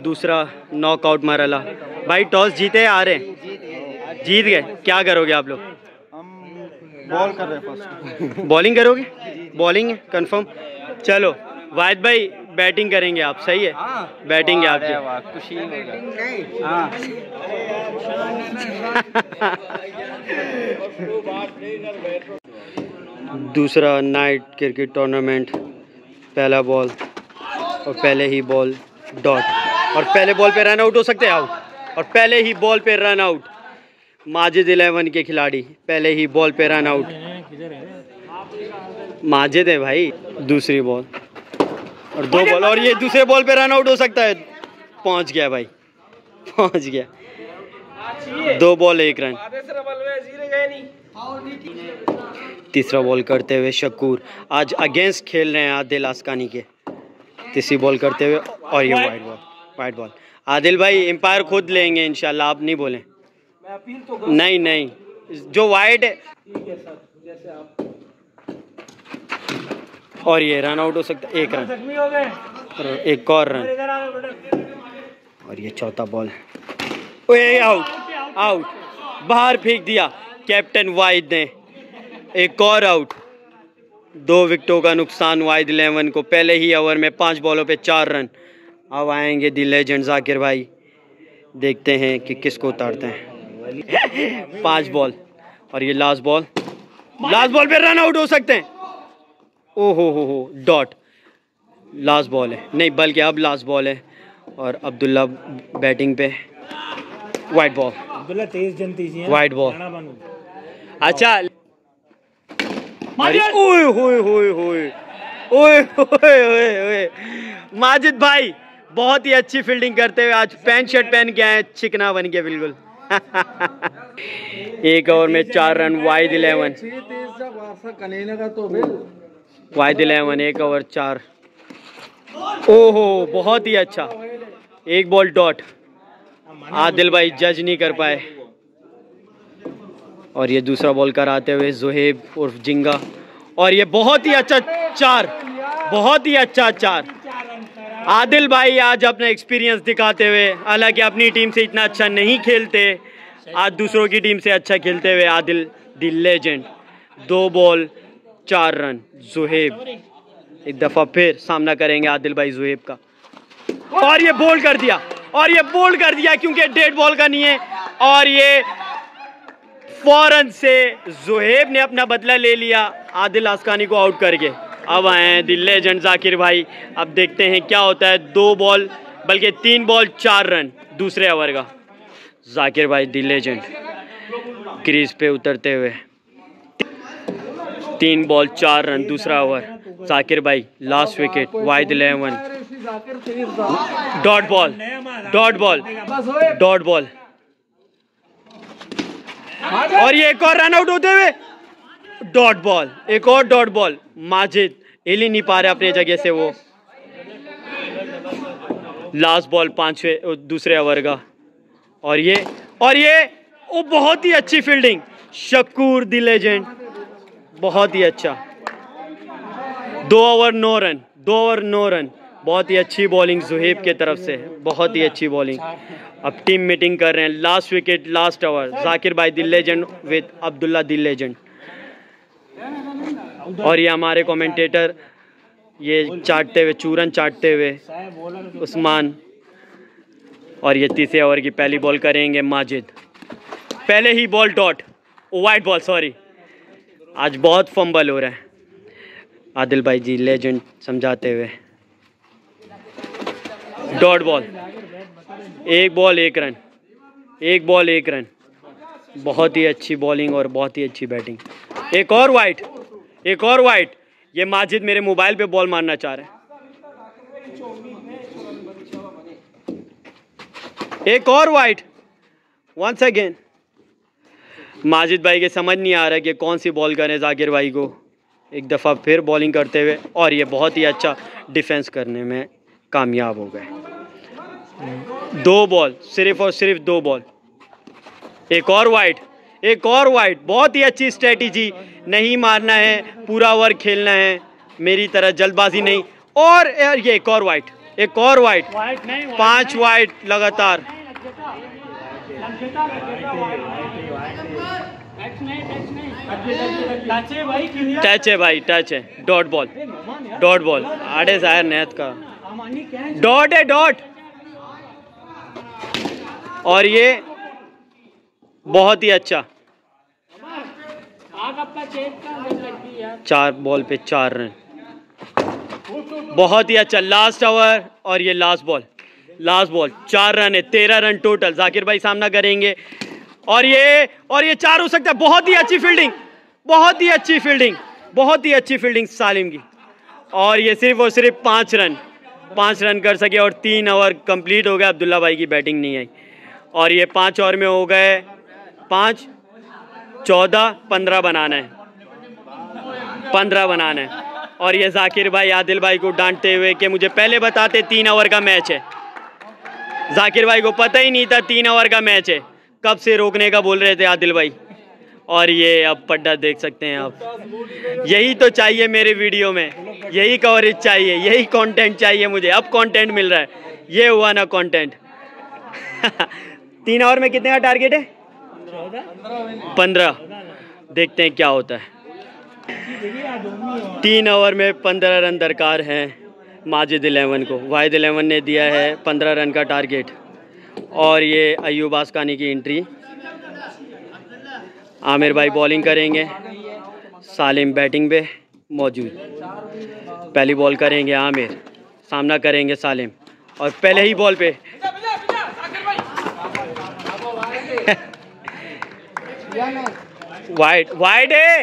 दूसरा नॉकआउट मरहला। भाई टॉस जीते आ रहे? जीत गए। क्या करोगे आप लोग? हम बॉल कर रहे हैं फर्स्ट। बॉलिंग करोगे? बॉलिंग है कंफर्म। चलो वाहिद भाई बैटिंग करेंगे आप, सही है? बैटिंग है आपकी। खुशी दूसरा नाइट क्रिकेट टूर्नामेंट, पहला बॉल और पहले ही बॉल डॉट, और पहले बॉल पे रन आउट हो सकते हैं, आउट, और पहले ही बॉल पे रन आउट। माजिद 11 के खिलाड़ी पहले ही बॉल पे रन आउट। माजिद है भाई। दूसरी बॉल और 2 बॉल, और ये दूसरे बॉल पे रन आउट हो सकता है। पहुंच गया भाई, पहुंच गया। 2 बॉल 1 रन। तीसरा बॉल करते हुए शकूर आज अगेंस्ट खेल रहे हैं आदिल आस्कानी के। तीसरी बॉल करते हुए और ये wide ball, wide ball. Adil भाई एम्पायर खुद लेंगे इंशाल्लाह, आप नहीं बोलें। नहीं नहीं, जो वाइड है। और ये रन आउट हो सकता है, 1 रन, एक और रन। और ये चौथा बॉल, ओए आउट, आउट, बाहर फेंक दिया कैप्टन वाहिद ने। एक और आउट। 2 विकेटों का नुकसान वाहिद 11 को पहले ही ओवर में 5 बॉलों पे 4 रन। अब आएंगे दी लेजेंड जाकिर भाई, देखते हैं कि किसको उतारते हैं। 5 बॉल और ये लास्ट बॉल, लास्ट बॉल पे रन आउट हो सकते हैं। ओहो हो डॉट। लास्ट बॉल है, नहीं बल्कि अब लास्ट बॉल है और अब्दुल्ला बैटिंग पे। वाइड बॉल, अब्दुल्ला तेज जनती है। वाइड बॉल, अच्छा। ओए होए होए होए ओए होए होए। माजिद भाई बहुत ही अच्छी फील्डिंग करते हुए आज पैंट शर्ट पहन के आए, चिकना बन के बिल्कुल। 1 ओवर में 4 रन वाहिद 11। वाहिद 11 1 ओवर 4। ओहो बहुत ही अच्छा। 1 बॉल डॉट। आदिल भाई जज नहीं कर पाए। और ये दूसरा बॉल कराते हुए जुहेब उर्फ जिंगा, और ये बहुत ही अच्छा 4, बहुत ही अच्छा 4। आदिल भाई आज अपना एक्सपीरियंस दिखाते हुए, हालांकि अपनी टीम से इतना अच्छा नहीं खेलते, आज दूसरों की टीम से अच्छा खेलते हुए Adil the legend. 2 ball 4 run. Juhaib एक दफ़ा फिर सामना करेंगे आदिल भाई जुहेब का, और ये बोल्ड कर दिया, और ये बोल्ड कर दिया क्योंकि डेड बॉल का नहीं है। और ये फौरन से जुहेब ने अपना बदला ले लिया आदिल आस्कानी को आउट करके। अब आए हैं दी लेजेंड जाकिर भाई, अब देखते हैं क्या होता है। 2 बॉल बल्कि 3 बॉल 4 रन दूसरे ओवर का। जाकिर भाई दी लेजेंड क्रीज पे उतरते हुए 3 बॉल 4 रन दूसरा ओवर। जाकिर भाई last wicket Wahid 11। Dot ball, dot ball, dot ball, और ये एक और रन आउट होते हुए डॉट बॉल, एक और डॉट बॉल। माजिद हिल ही नहीं पा रहे अपने जगह से वो। लास्ट बॉल 5वें दूसरे ओवर का, और ये वो बहुत ही अच्छी फील्डिंग शकूर दी लेजेंड, बहुत ही अच्छा। 2 ओवर 9 रन, 2 ओवर 9 रन। बहुत ही अच्छी बॉलिंग जुहेब के तरफ से, बहुत ही अच्छी बॉलिंग। अब टीम मीटिंग कर रहे हैं। Last wicket last over. Zakir भाई the legend with Abdullah the legend, और ये हमारे कमेंटेटर ये चाटते हुए, चूरन चाटते हुए उस्मान। और ये तीसरे ओवर की पहली बॉल करेंगे माजिद, पहले ही ball dot, wide ball, sorry आज बहुत फंबल हो रहा है। आदिल भाई जी लेजेंड समझाते हुए dot ball, 1 ball 1 run, 1 ball 1 run. बहुत ही अच्छी बॉलिंग और बहुत ही अच्छी बैटिंग। एक और वाइड, एक और वाइड। ये माजिद मेरे मोबाइल पे बॉल मारना चाह रहे हैं। एक और वाइड वंस अगेन। माजिद भाई के समझ नहीं आ रहा कि कौन सी बॉल करें जाकिर भाई को। एक दफ़ा फिर बॉलिंग करते हुए, और ये बहुत ही अच्छा डिफेंस करने में कामयाब हो गए। 2 बॉल, सिर्फ और सिर्फ 2 बॉल। एक और वाइड, एक और वाइड। बहुत ही अच्छी स्ट्रेटजी, नहीं मारना है, पूरा ओवर खेलना है, मेरी तरह जल्दबाजी नहीं। और ये एक और वाइड, एक और वाइड, नहीं 5 वाइड लगातार। टच है भाई, टच है। डॉट बॉल, डॉट बॉल आड़े जाहिर नेत का डॉट है, डॉट। और ये बहुत ही अच्छा, 4 बॉल पे 4 रन, बहुत ही अच्छा। लास्ट ओवर और ये last ball, last ball 4 run है, 13 रन टोटल। जाकिर भाई सामना करेंगे और ये 4 हो सकता है। बहुत ही अच्छी फील्डिंग, बहुत ही अच्छी फील्डिंग, बहुत ही अच्छी फील्डिंग सालिम की। और ये सिर्फ और सिर्फ 5 रन कर सके और 3 ओवर कंप्लीट हो गया। अब्दुल्ला भाई की बैटिंग नहीं आई और ये 5 ओवर में हो गए 5, 14, 15 बनाना है, 15 बनाना है। और ये जाकिर भाई आदिल भाई को डांटते हुए कि मुझे पहले बताते 3 ओवर का मैच है। जाकिर भाई को पता ही नहीं था 3 ओवर का मैच है, कब से रोकने का बोल रहे थे आदिल भाई। और ये अब पड्डा देख सकते हैं आप। यही तो चाहिए मेरे वीडियो में, यही कवरेज चाहिए, यही कंटेंट चाहिए मुझे। अब कंटेंट मिल रहा है, ये हुआ ना कंटेंट। 3 ओवर में कितने का टारगेट है? 15। देखते हैं क्या होता है। 3 ओवर में 15 रन दरकार हैं माजिद 11 को। वाहिद 11 ने दिया है 15 रन का टारगेट। और ये अयूब आस्कानी की एंट्री। आमिर भाई बॉलिंग करेंगे, सालिम बैटिंग पे मौजूद। पहली बॉल करेंगे आमिर, सामना करेंगे सालिम और पहले ही बॉल पे वाइड, वाइड है,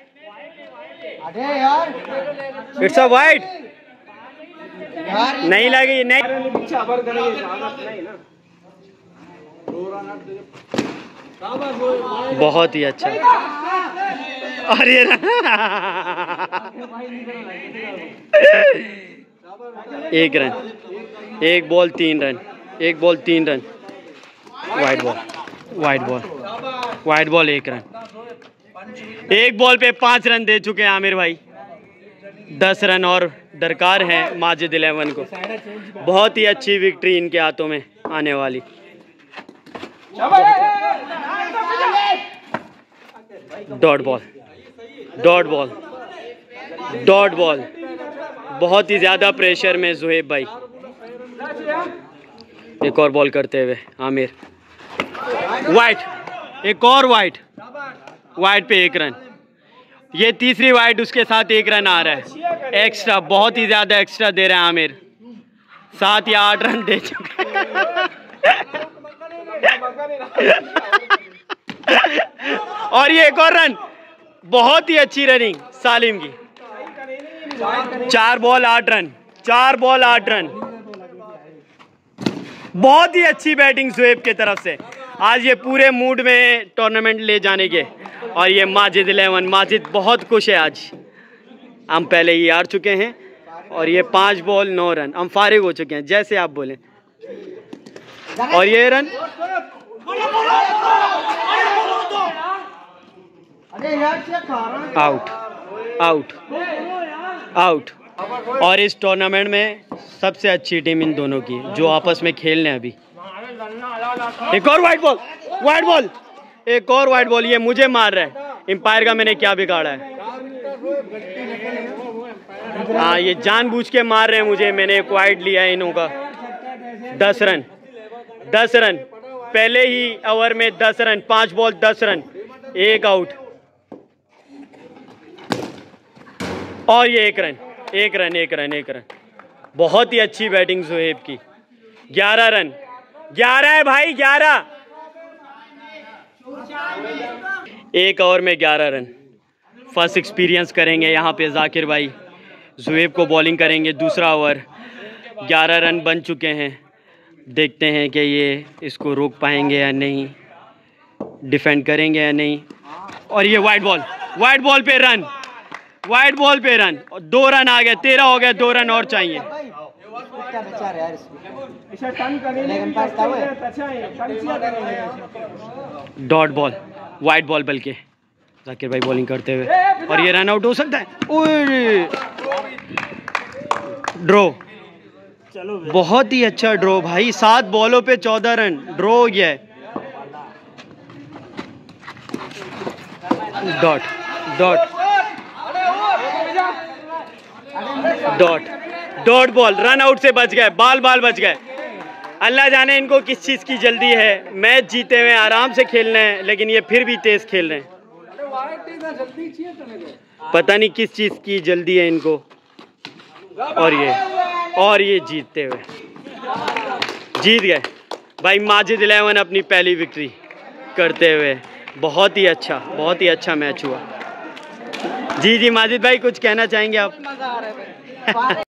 इट्स अ वाइड, नहीं लगी, नहीं। बहुत ही अच्छा। अरे एक रन, एक बॉल 3 रन, एक ball 3 run. Wide ball, wide ball, wide ball 1 run. एक बॉल पे 5 रन दे चुके हैं आमिर भाई। 10 रन और दरकार है माजिद 11 को। बहुत ही अच्छी विक्ट्री इनके हाथों में आने वाली। Dot ball, dot ball, dot ball. बहुत ही ज्यादा प्रेशर में जुहेब भाई। एक और बॉल करते हुए आमिर, वाइड, एक और वाइड, वाइड पे 1 रन। ये तीसरी वाइड, उसके साथ 1 रन आ रहा है एक्स्ट्रा। बहुत ही ज्यादा एक्स्ट्रा दे रहे हैं आमिर, 7 या 8 रन दे चुके हैं। और ये एक और रन, बहुत ही अच्छी रनिंग सालिम की। 4 बॉल 8 रन, 4 बॉल 8 रन। बहुत ही अच्छी बैटिंग जुहेब की तरफ से। आज ये पूरे मूड में टूर्नामेंट ले जाने के। और ये माजिद 11, माजिद बहुत खुश है आज। हम पहले ही हार चुके हैं और ये 5 बॉल 9 रन, हम फारिग हो चुके हैं जैसे आप बोले। और ये रन आउट, आउट, आउट। और इस टूर्नामेंट में सबसे अच्छी टीम इन दोनों की जो आपस में खेल रहे हैं अभी। एक और वाइड बॉल, वाइड बॉल, एक और वाइड बॉल। ये मुझे मार रहा है, एम्पायर का मैंने क्या बिगाड़ा है? हाँ, ये जानबूझ के मार रहे हैं मुझे। मैंने एक वाइड लिया है इनों का। 10 रन, 10 रन पहले ही ओवर में 10 रन, 5 बॉल 10 रन, 1 आउट। और ये 1 रन, 1 रन, 1 रन, 1 रन। बहुत ही अच्छी बैटिंग जुहेब की। 11 रन, 11 है भाई, 11। 1 ओवर में 11 रन। फर्स्ट एक्सपीरियंस करेंगे यहाँ पे जाकिर भाई। जुहेब को बॉलिंग करेंगे दूसरा ओवर। 11 रन बन चुके हैं। देखते हैं कि ये इसको रोक पाएंगे या नहीं, डिफेंड करेंगे या नहीं। और ये वाइड बॉल, वाइड बॉल पे रन, वाइड बॉल पे रन। 2 रन आ गए, 13 हो गए, 2 रन और चाहिए। डॉट बॉल, वाइड बॉल बल्कि जाकिर भाई बॉलिंग करते हुए। और ये रन आउट हो सकता है। ड्रॉ, बहुत ही अच्छा ड्रॉ भाई, 7 बॉलों पे 14 रन ड्रॉ हो गया है। Dot dot dot dot ball, run out से बच गए, बाल बच गए। अल्लाह जाने इनको किस चीज़ की जल्दी है, मैच जीते हुए आराम से खेलना है, लेकिन ये फिर भी तेज खेल रहे हैं। पता नहीं किस चीज़ की जल्दी है इनको। और ये जीतते हुए जीत गए भाई। माजिद 11 अपनी पहली विक्ट्री करते हुए, बहुत ही अच्छा मैच हुआ। जी माजिद भाई, कुछ कहना चाहेंगे आप?